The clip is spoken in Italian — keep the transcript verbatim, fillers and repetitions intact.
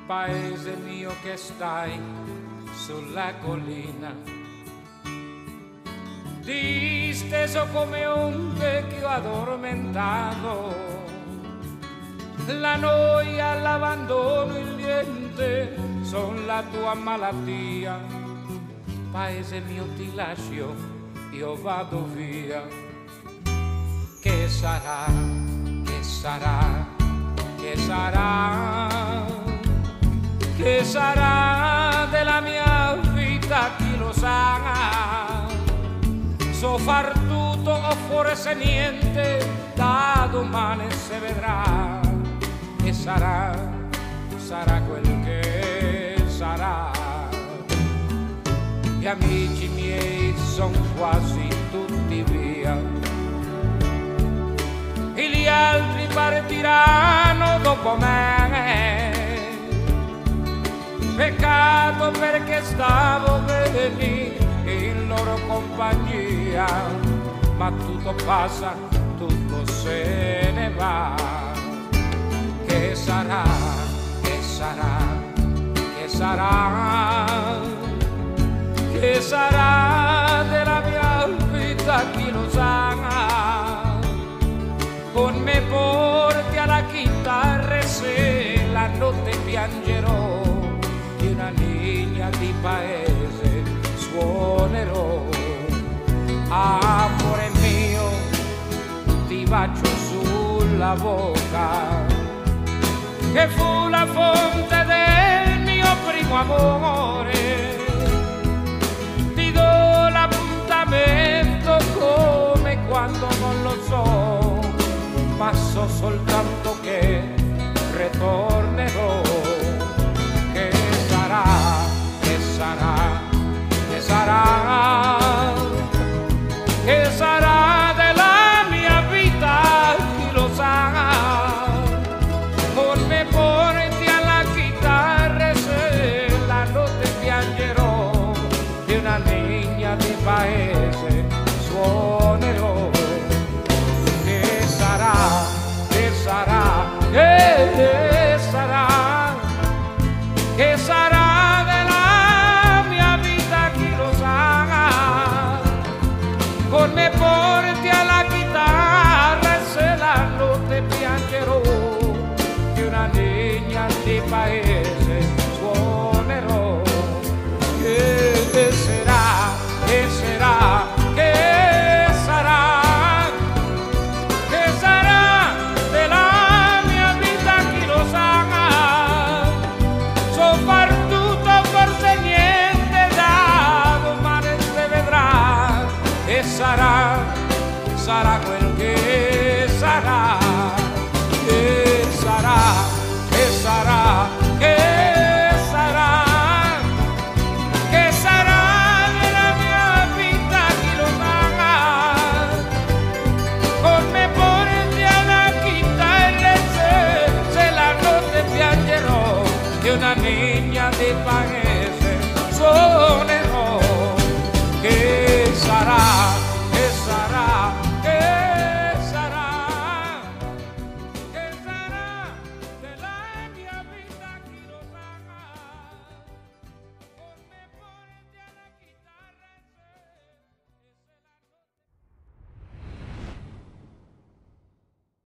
paese mio che stai sulla collina, disteso come onde che ho addormentato. La noia, l'abbandono, il niente son la tua malattia. Paese mio ti lascio, io vado via. Che sarà, che sarà, che sarà, che sarà della mia vita, chi lo sa. So far tutto o forse niente, da domani si vedrà. E sarà, sarà quel che sarà. Gli amici miei son quasi tutti via e gli altri partiranno dopo me. Peccato perché stavo bene in loro compagnia, ma tutto passa, tutto se ne va. Che sarà, che sarà, che sarà, che sarà della mia vita, chi lo sa. Con me porti alla chitarra e se la notte piangerò, di una linea di paese suonerò. Amore mio, ti bacio sulla bocca, che fu la fonte del mio primo amore. Ti do l'appuntamento come quando non lo so, ma so soltanto che ritornerò. Che sarà, che sarà, che sarà, che sarà della mia vita, chi lo sa. Con me porti alla chitarra e se la notte piangerò, di una legna di paese suonerò. Che sarà, che sarà, che sarà, che sarà della mia vita, chi lo sa. Con me porti alla chitarra e se la notte piangerò, di una legna di paese suonerò. Che, che sarà, che sarà, che sarà, che sarà della mia vita, chi lo sa. So far tutto, forse niente, da domani si vedrà. E sarà, sarà quello